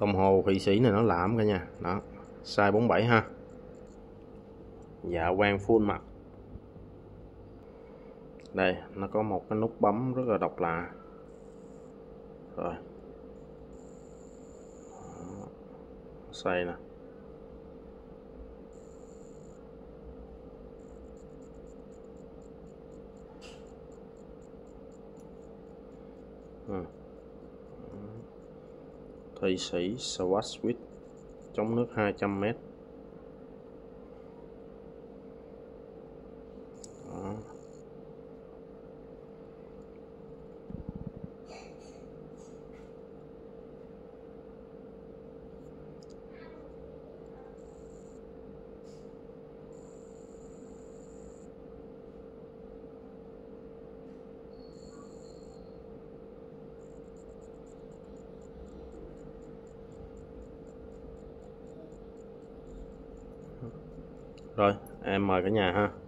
Đồng hồ Thụy Sĩ này nó lạm cả nhà. Đó, size 47 ha. Dạ quang full mặt. Đây, nó có một cái nút bấm rất là độc lạ. Rồi. Xoay nè. Thụy Sĩ Swatch chống nước 200m. Đó. Rồi, em mời cả nhà ha.